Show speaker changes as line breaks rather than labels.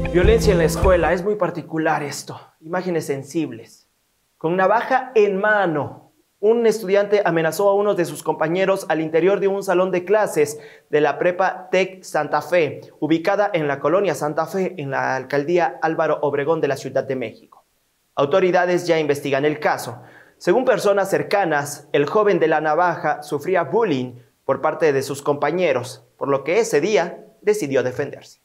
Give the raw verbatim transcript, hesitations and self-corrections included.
Violencia en la escuela, es muy particular esto. Imágenes sensibles. Con navaja en mano, un estudiante amenazó a uno de sus compañeros al interior de un salón de clases de la Prepa Tec Santa Fe, ubicada en la colonia Santa Fe, en la alcaldía Álvaro Obregón de la Ciudad de México. Autoridades ya investigan el caso. Según personas cercanas, el joven de la navaja sufría bullying por parte de sus compañeros, por lo que ese día decidió defenderse.